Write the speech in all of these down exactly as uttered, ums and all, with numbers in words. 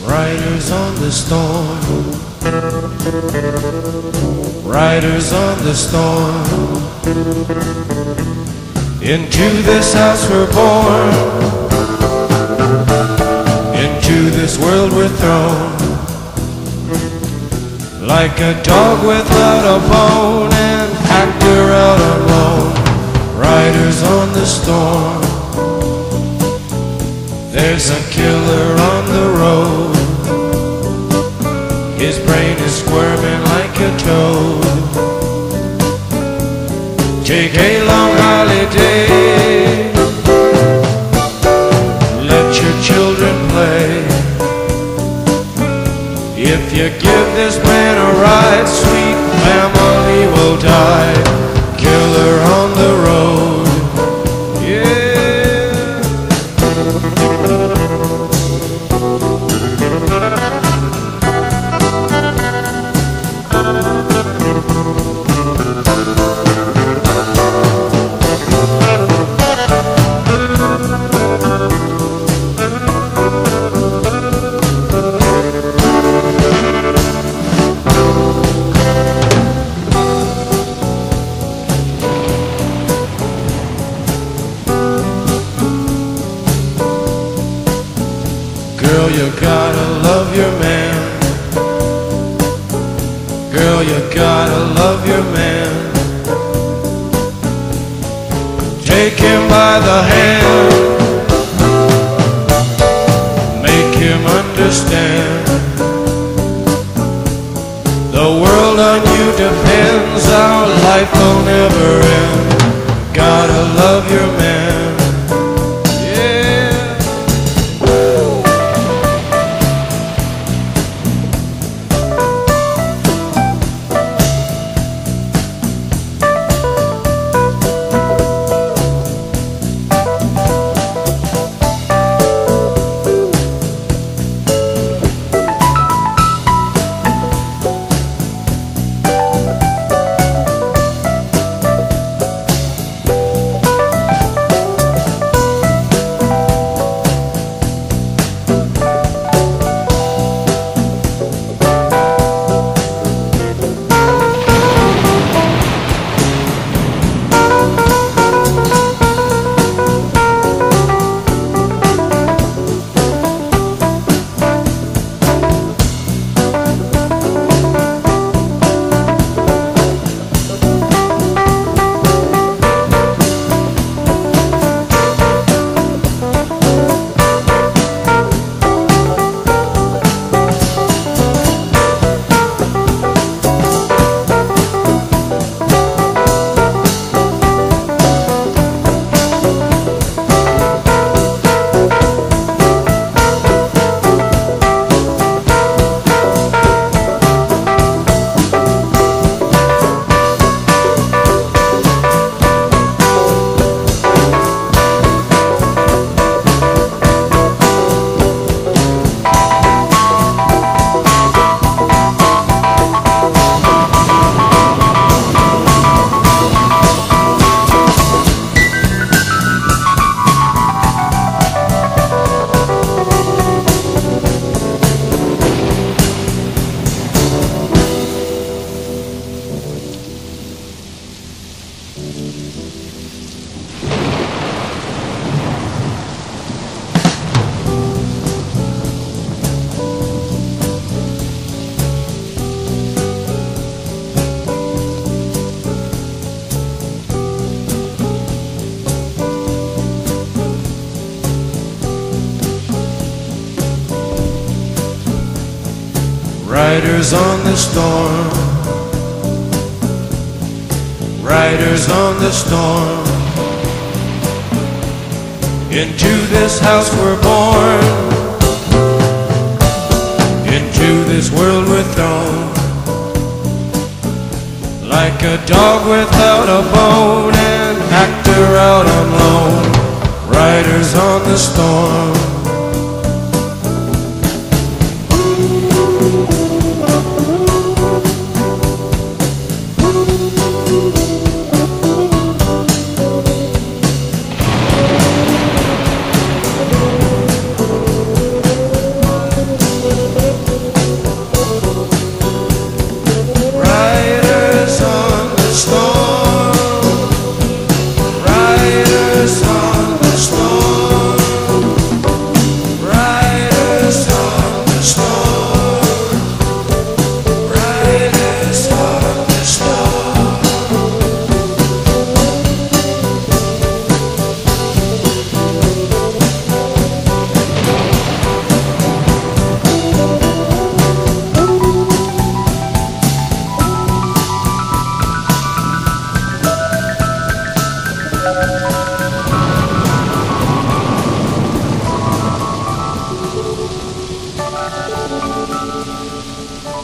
Riders on the storm, riders on the storm. Into this house we're born, into this world we're thrown. Like a dog without a bone, an actor out alone. Riders on the storm. There's a killer on the road. His brain is squirming like a toad. Take a long holiday. Let your children play. If you give this man a ride, sweet family will die. Killer on the road. Yeah. Girl, you gotta love your man. Girl, you gotta love your man. Take him by the hand. Make him understand. The world on you depends. Our life will never end. Gotta love your man. Riders on the storm, riders on the storm. Into this house we're born, into this world we're thrown. Like a dog without a bone, an actor out on loan. Riders on the storm.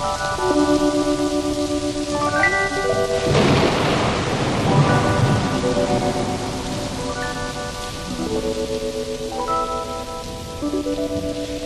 Thank you.